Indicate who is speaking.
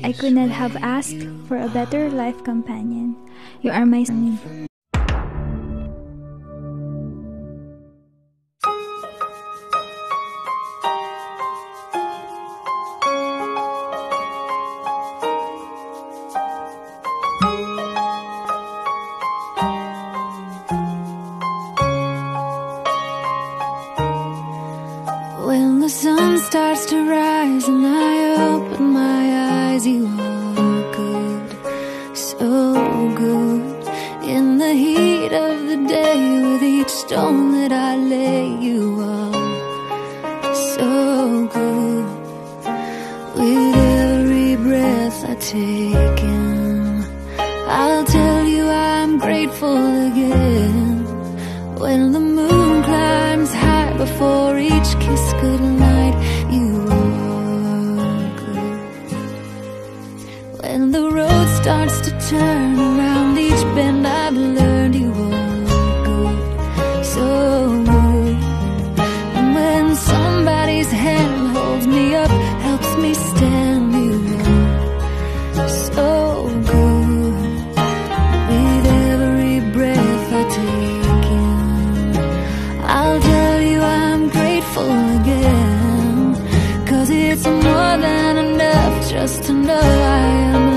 Speaker 1: I could not have asked for a better life companion. You are my son.
Speaker 2: When the sun starts to rise and I open my eyes, you are good, so good. In the heat of the day, with each stone that I lay, you are so good. With every breath I take in, I'll tell you I'm grateful again. When the moon climbs high before each kiss goodnight, you are good. When the road starts to turn around each bend, I've learned you are good, so good. And when somebody's hand holds me up, helps me stand, you are so good. With every breath I take in, I'll tell you I'm grateful again. 'Cause it's more than enough just to know I am